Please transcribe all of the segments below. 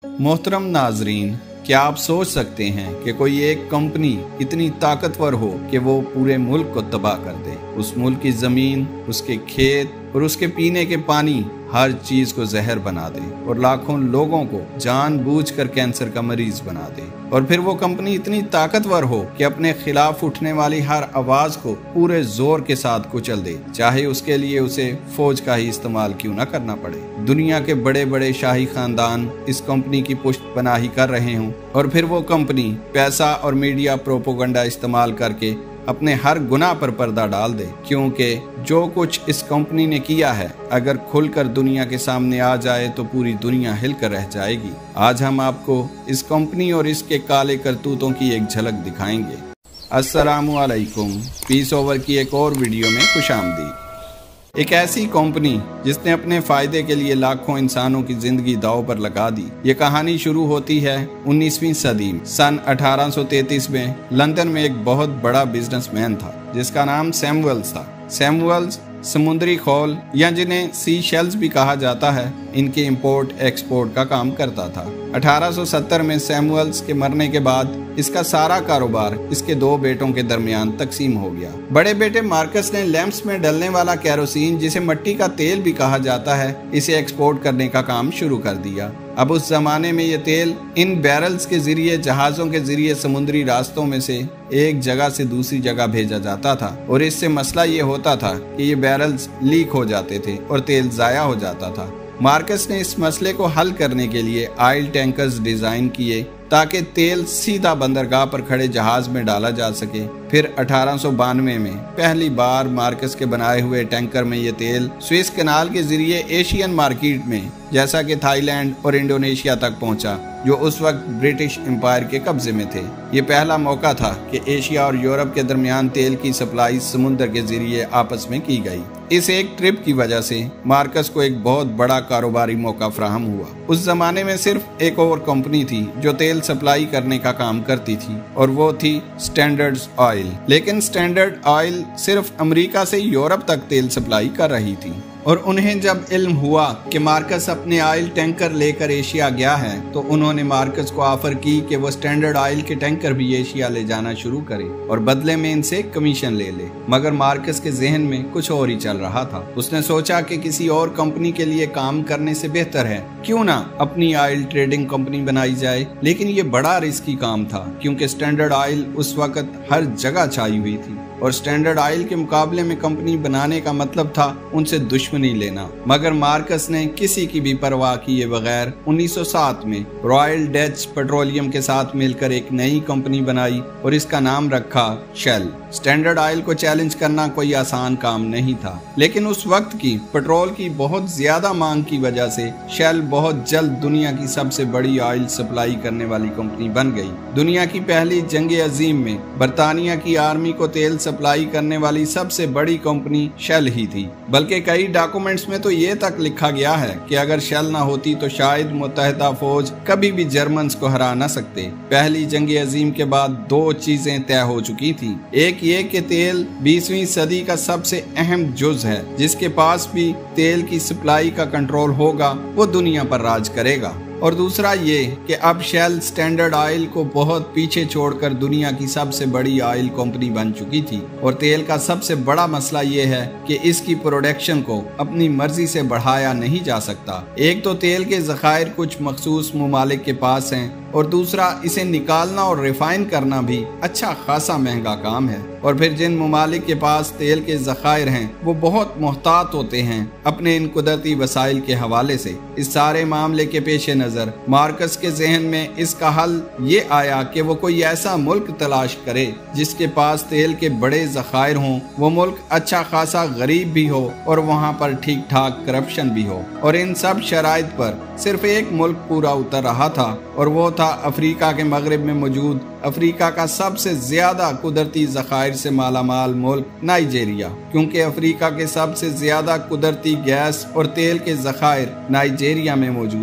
मोहतरम नाजरीन, क्या आप सोच सकते हैं कि कोई एक कंपनी इतनी ताकतवर हो कि वो पूरे मुल्क को तबाह कर दे। उस मुल्क की जमीन, उसके खेत और उसके पीने के पानी हर चीज को जहर बना दे और लाखों लोगों को जानबूझकर कैंसर का मरीज बना दे। और फिर वो कंपनी इतनी ताकतवर हो कि अपने खिलाफ उठने वाली हर आवाज को पूरे जोर के साथ कुचल दे, चाहे उसके लिए उसे फौज का ही इस्तेमाल क्यों न करना पड़े। दुनिया के बड़े बड़े शाही खानदान इस कंपनी की पुष्टपनाही कर रहे हों और फिर वो कंपनी पैसा और मीडिया प्रोपोगंडा इस्तेमाल करके अपने हर गुनाह पर पर्दा डाल दे, क्योंकि जो कुछ इस कंपनी ने किया है अगर खुलकर दुनिया के सामने आ जाए तो पूरी दुनिया हिलकर रह जाएगी। आज हम आपको इस कंपनी और इसके काले करतूतों की एक झलक दिखाएंगे। अस्सलामु अलैकुम, पीस ओवर की एक और वीडियो में खुशामदीद। एक ऐसी कंपनी जिसने अपने फायदे के लिए लाखों इंसानों की जिंदगी दांव पर लगा दी। ये कहानी शुरू होती है 19वीं सदी में। सन 1833 में लंदन में एक बहुत बड़ा बिजनेसमैन था जिसका नाम सैमुअल्स था। सैमुअल्स समुद्री खोल या जिन्हें सी शेल्स भी कहा जाता है, इनके इंपोर्ट एक्सपोर्ट का काम करता था। 1870 में सैमुअल्स के मरने के बाद इसका सारा कारोबार इसके दो बेटों के दरमियान तकसीम हो गया। बड़े बेटे मार्कस ने लैंप्स में डलने वाला केरोसिन, जिसे मिट्टी का तेल भी कहा जाता है, इसे एक्सपोर्ट करने का काम शुरू कर दिया। अब उस जमाने में ये तेल इन बैरल्स के जरिए जहाजों के जरिए समुद्री रास्तों में से एक जगह से दूसरी जगह भेजा जाता था और इससे मसला ये होता था कि ये बैरल्स लीक हो जाते थे और तेल जाया हो जाता था। मार्कस ने इस मसले को हल करने के लिए ऑयल टैंकर्स डिजाइन किए ताकि तेल सीधा बंदरगाह पर खड़े जहाज में डाला जा सके। फिर 1892 में पहली बार मार्कस के बनाए हुए टैंकर में ये तेल स्विस कैनाल के जरिए एशियन मार्केट में, जैसा कि थाईलैंड और इंडोनेशिया तक पहुंचा, जो उस वक्त ब्रिटिश एम्पायर के कब्जे में थे। ये पहला मौका था कि एशिया और यूरोप के दरमियान तेल की सप्लाई समुद्र के जरिए आपस में की गई। इस एक ट्रिप की वजह से मार्कस को एक बहुत बड़ा कारोबारी मौका फराहम हुआ। उस जमाने में सिर्फ एक और कंपनी थी जो तेल सप्लाई करने का काम करती थी और वो थी स्टैंडर्ड ऑयल। लेकिन स्टैंडर्ड ऑयल सिर्फ अमेरिका से यूरोप तक तेल सप्लाई कर रही थी और उन्हें जब इल्म हुआ कि मार्कस अपने ऑयल टैंकर लेकर एशिया गया है तो उन्होंने मार्कस को ऑफर की कि वो स्टैंडर्ड ऑयल के टैंकर भी एशिया ले जाना शुरू करे और बदले में इनसे कमीशन ले ले। मगर मार्कस के जहन में कुछ और ही चल रहा था। उसने सोचा कि किसी और कंपनी के लिए काम करने से बेहतर है क्यों ना अपनी ऑयल ट्रेडिंग कंपनी बनाई जाए। लेकिन ये बड़ा रिस्की काम था क्योंकि स्टैंडर्ड ऑयल उस वक्त हर जगह छाई हुई थी और स्टैंडर्ड ऑयल के मुकाबले में कंपनी बनाने का मतलब था उनसे दुश्मनी लेना। मगर मार्कस ने किसी की भी परवाह किए बगैर 1907 में रॉयल डच पेट्रोलियम के साथ मिलकर एक नई कंपनी बनाई और इसका नाम रखा शेल। स्टैंडर्ड ऑयल को चैलेंज करना कोई आसान काम नहीं था, लेकिन उस वक्त की पेट्रोल की बहुत ज्यादा मांग की वजह से शेल बहुत जल्द दुनिया की सबसे बड़ी ऑयल सप्लाई करने वाली कंपनी बन गई। दुनिया की पहली जंग अजीम में बरतानिया की आर्मी को तेल सप्लाई करने वाली सबसे बड़ी कंपनी शेल ही थी। बल्कि कई डॉक्यूमेंट्स में तो ये तक लिखा गया है कि अगर शेल ना होती तो शायद मुत्तहिदा फौज कभी भी जर्मन्स को हरा न सकते। पहली जंग अजीम के बाद दो चीजें तय हो चुकी थी। एक ये कि तेल 20वीं सदी का सबसे अहम जुज है, जिसके पास भी तेल की सप्लाई का कंट्रोल होगा वो दुनिया पर राज करेगा। और दूसरा ये कि अब शेल स्टैंडर्ड ऑयल को बहुत पीछे छोड़कर दुनिया की सबसे बड़ी ऑयल कंपनी बन चुकी थी। और तेल का सबसे बड़ा मसला ये है कि इसकी प्रोडक्शन को अपनी मर्जी से बढ़ाया नहीं जा सकता। एक तो तेल के ज़खायर कुछ मखसूस ममालिक के पास हैं और दूसरा इसे निकालना और रिफाइन करना भी अच्छा खासा महंगा काम है। और फिर जिन ममालिक के पास तेल के ज़खायर हैं वो बहुत मोहतात होते हैं अपने इन कुदरती वसाइल के हवाले से। इस सारे मामले के पेश नज़र मार्कस के जहन में इसका हल ये आया कि वो कोई ऐसा मुल्क तलाश करे जिसके पास तेल के बड़े ज़खायर हों, वो मुल्क अच्छा खासा गरीब भी हो और वहाँ पर ठीक ठाक करप्शन भी हो। और इन सब शराइत पर सिर्फ एक मुल्क पूरा उतर रहा था और वो था अफ्रीका के मगरिब में मौजूद अफ्रीका का सबसे ज्यादा कुदरती ज़खायर से मालामाल मुल्क नाइजीरिया। क्योंकि अफ्रीका के सबसे ज्यादा कुदरती गैस और तेल के ज़खायर नाइजीरिया में मौजूद हैं।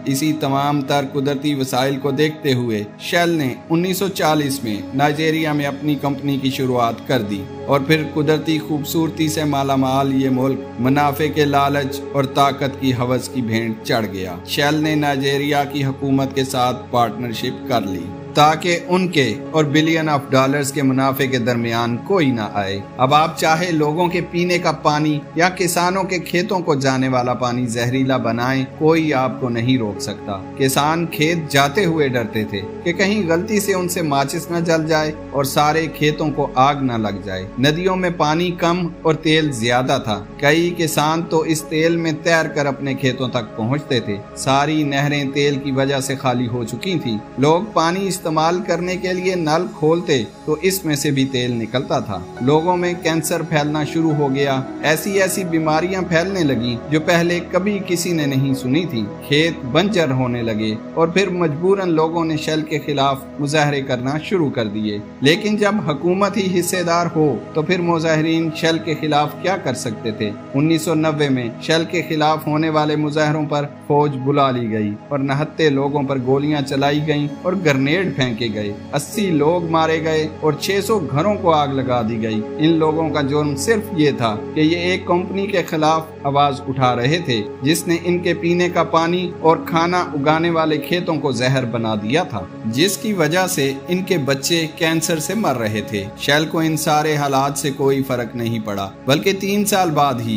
इसी तमाम तर कुदरती वसाइल को देखते हुए शेल ने 1940 में नाइजीरिया में अपनी कंपनी की शुरुआत कर दी और फिर कुदरती खूबसूरती से मालामाल ये मुल्क मुनाफे के लालच और ताकत की हवस की भेंट चढ़ गया। शेल ने नाइजीरिया की हुकूमत के साथ पार्टनरशिप कर ली ताकि उनके और बिलियन ऑफ डॉलर्स के मुनाफे के दरमियान कोई ना आए। अब आप चाहे लोगों के पीने का पानी या किसानों के खेतों को जाने वाला पानी जहरीला बनाएं, कोई आपको नहीं रोक सकता। किसान खेत जाते हुए डरते थे कि कहीं गलती से उनसे माचिस न जल जाए और सारे खेतों को आग न लग जाए। नदियों में पानी कम और तेल ज्यादा था। कई किसान तो इस तेल में तैर कर अपने खेतों तक पहुँचते थे। सारी नहरें तेल की वजह से खाली हो चुकी थी। लोग पानी इस्तेमाल करने के लिए नल खोलते तो इसमें से भी तेल निकलता था। लोगों में कैंसर फैलना शुरू हो गया। ऐसी ऐसी बीमारियां फैलने लगी जो पहले कभी किसी ने नहीं सुनी थी। खेत बंजर होने लगे और फिर मजबूरन लोगों ने शेल के खिलाफ मुजाहरे करना शुरू कर दिए। लेकिन जब हुकूमत ही हिस्सेदार हो तो फिर मुजाहिरीन शेल के खिलाफ क्या कर सकते थे। 1990 में शेल के खिलाफ होने वाले मुजाहरों पर फौज बुला ली गई और नहत्ते लोगों पर गोलियां चलाई गईं और ग्रेनेड फेंके गए। 80 लोग मारे गए और 600 घरों को आग लगा दी गई। इन लोगों का जुर्म सिर्फ ये था कि ये एक कंपनी के खिलाफ आवाज उठा रहे थे जिसने इनके पीने का पानी और खाना उगाने वाले खेतों को जहर बना दिया था, जिसकी वजह से इनके बच्चे कैंसर से मर रहे थे। शेल को इन सारे हालात से कोई फर्क नहीं पड़ा, बल्कि 3 साल बाद ही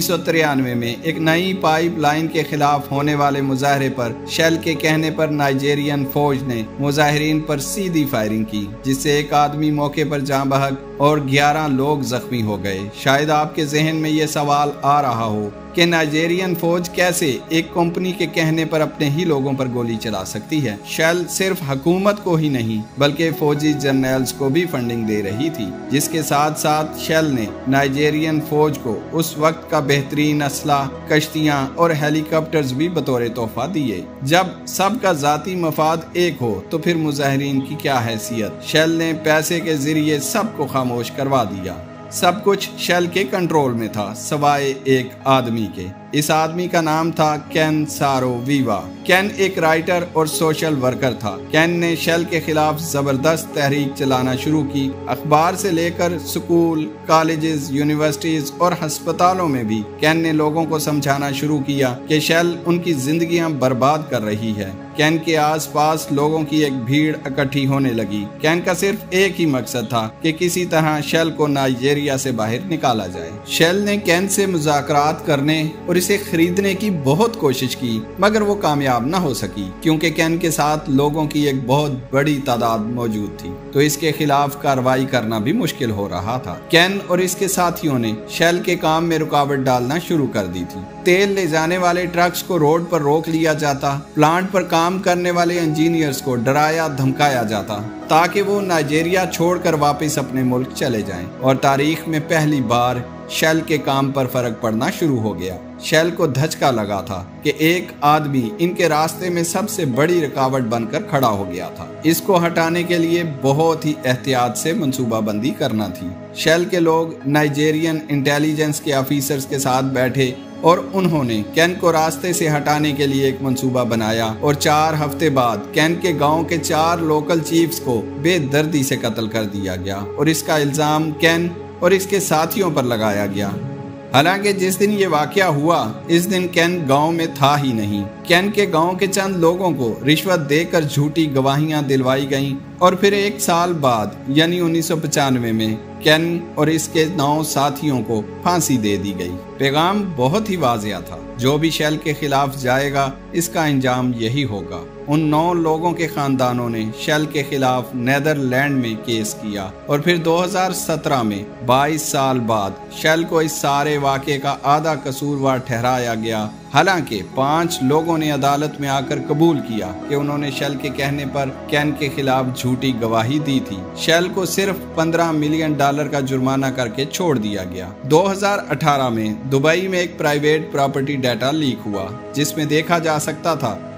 1993 में एक नई पाइपलाइन के खिलाफ होने वाले मुजाहरे पर शेल के कहने पर नाइजीरियन फौज ने मुजाहिरीन पर सीधी फायरिंग की, जिससे एक आदमी मौके पर जान बहक और 11 लोग जख्मी हो गए। शायद आपके जहन में ये सवाल आ रहा हो कि नाइजीरियन फौज कैसे एक कंपनी के कहने पर अपने ही लोगों पर गोली चला सकती है। शेल सिर्फ हुकूमत को ही नहीं बल्कि फौजी जर्नल्स को भी फंडिंग दे रही थी, जिसके साथ साथ शेल ने नाइजीरियन फौज को उस वक्त का बेहतरीन असला, कश्तियां और हेलीकॉप्टर्स भी बतौर तोहफा दिए। जब सबका जाती मफाद एक हो तो फिर मुजाहिरीन की क्या हैसियत। शेल ने पैसे के जरिए सबको खामोश करवा दिया। सब कुछ शेल के कंट्रोल में था सवाए एक आदमी के। इस आदमी का नाम था केन सारो-विवा। केन एक राइटर और सोशल वर्कर था। केन ने शेल के खिलाफ जबरदस्त तहरीक चलाना शुरू की। अखबार से लेकर स्कूल, कॉलेजेस, यूनिवर्सिटीज और अस्पतालों में भी केन ने लोगों को समझाना शुरू किया कि शेल उनकी जिंदगियां बर्बाद कर रही है। केन के आसपास लोगों की एक भीड़ इकट्ठी होने लगी। केन का सिर्फ एक ही मकसद था कि किसी तरह शेल को नाइजीरिया से बाहर निकाला जाए। शेल ने केन से मुज़ाकरात करने और इसे खरीदने की बहुत कोशिश की, मगर वो कामयाब न हो सकी क्योंकि केन के साथ लोगों की एक बहुत बड़ी तादाद मौजूद थी, तो इसके खिलाफ कार्रवाई करना भी मुश्किल हो रहा था। केन और इसके साथियों ने शेल के काम में रुकावट डालना शुरू कर दी थी। तेल ले जाने वाले ट्रक्स को रोड पर रोक लिया जाता। प्लांट पर काम करने वाले इंजीनियर्स को डराया धमकाया जाता ताकि वो नाइजीरिया छोड़कर वापस अपने मुल्क चले जाएं। और तारीख में पहली बार शेल के काम पर फर्क पड़ना शुरू हो गया। शेल को धचका लगा था कि एक आदमी इनके रास्ते में सबसे बड़ी रुकावट बनकर खड़ा हो गया था। इसको हटाने के लिए बहुत ही एहतियात से मंसूबाबंदी करना थी। शेल के लोग नाइजीरियन इंटेलिजेंस के ऑफिसर्स के साथ बैठे और उन्होंने केन को रास्ते से हटाने के लिए एक मंसूबा बनाया और 4 हफ्ते बाद केन के गांव के 4 लोकल चीफ्स को बेदर्दी से कत्ल कर दिया गया और इसका इल्जाम केन और इसके साथियों पर लगाया गया। हालांकि जिस दिन ये वाकया हुआ इस दिन केन गांव में था ही नहीं। केन के गांव के चंद लोगों को रिश्वत देकर झूठी गवाहियां दिलवाई गईं और फिर 1 साल बाद यानी 1995 में केन और इसके 9 साथियों को फांसी दे दी गई। पैगाम बहुत ही वाज़िया था, जो भी शेल के खिलाफ जाएगा इसका अंजाम यही होगा। उन 9 लोगों के खानदानों ने शेल के खिलाफ नेदरलैंड में केस किया और फिर 2017 में 22 साल बाद शेल को इस सारे वाक़े का आधा कसूरवार ठहराया गया। हालांकि 5 लोगों ने अदालत में आकर कबूल किया कि उन्होंने शेल के कहने पर केन के खिलाफ झूठी गवाही दी थी। शेल को सिर्फ $15 मिलियन का जुर्माना करके छोड़ दिया गया। 2018 में दुबई में एक प्राइवेट प्रॉपर्टी डाटा लीक हुआ जिसमें देखा जा सकता था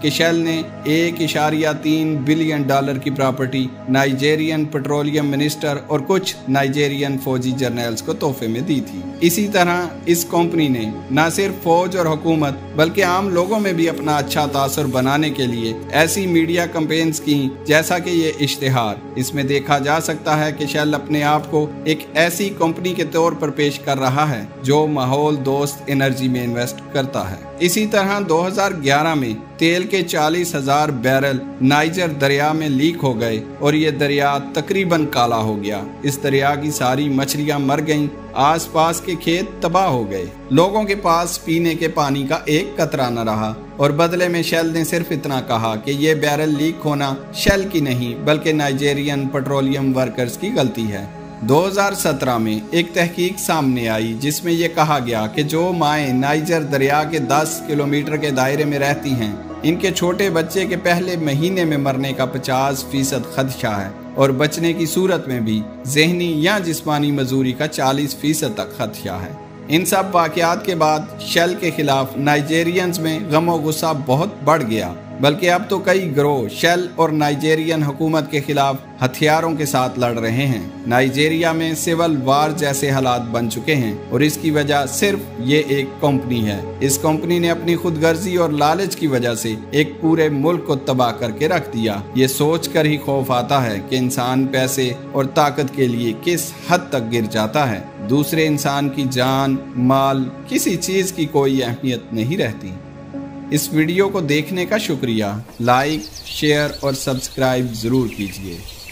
कि शेल ने 1.3 बिलियन डॉलर की प्रॉपर्टी नाइजेरियन पेट्रोलियम मिनिस्टर और कुछ नाइजेरियन फौजी जर्नल्स को तोहफे में दी थी। इसी तरह इस कंपनी ने न सिर्फ फौज और हुकूमत बल्कि आम लोगों में भी अपना अच्छा तासुर बनाने के लिए ऐसी मीडिया कैंपेन्स की जैसा कि ये इश्तिहार। इसमें देखा जा सकता है कि शेल अपने आप को एक ऐसी कंपनी के तौर पर पेश कर रहा है जो माहौल दोस्त एनर्जी में इन्वेस्ट करता है। इसी तरह 2011 में तेल के 40,000 बैरल नाइजर दरिया में लीक हो गए और ये दरिया तकरीबन काला हो गया। इस दरिया की सारी मछलियां मर गईं, आसपास के खेत तबाह हो गए, लोगों के पास पीने के पानी का एक कतरा न रहा और बदले में शेल ने सिर्फ इतना कहा कि ये बैरल लीक होना शेल की नहीं बल्कि नाइजेरियन पेट्रोलियम वर्कर्स की गलती है। 2017 में एक तहकीक सामने आई जिसमें यह कहा गया कि जो माएँ नाइजर दरिया के 10 किलोमीटर के दायरे में रहती हैं, इनके छोटे बच्चे के पहले महीने में मरने का 50% खदशा है और बचने की सूरत में भी ज़हनी या जिस्मानी मजदूरी का 40% तक खदशा है। इन सब वाक़यात के बाद शेल के खिलाफ नाइजेरियंस में गम और गुस्सा बहुत बढ़ गया, बल्कि अब तो कई गिरोह शेल और नाइजेरियन हुकूमत के खिलाफ हथियारों के साथ लड़ रहे हैं। नाइजेरिया में सिविल वार जैसे हालात बन चुके हैं और इसकी वजह सिर्फ ये एक कंपनी है। इस कंपनी ने अपनी खुदगर्जी और लालच की वजह से एक पूरे मुल्क को तबाह करके रख दिया। ये सोच कर ही खौफ आता है कि इंसान पैसे और ताकत के लिए किस हद तक गिर जाता है। दूसरे इंसान की जान, माल, किसी चीज की कोई अहमियत नहीं रहती। इस वीडियो को देखने का शुक्रिया। लाइक, शेयर और सब्सक्राइब जरूर कीजिए।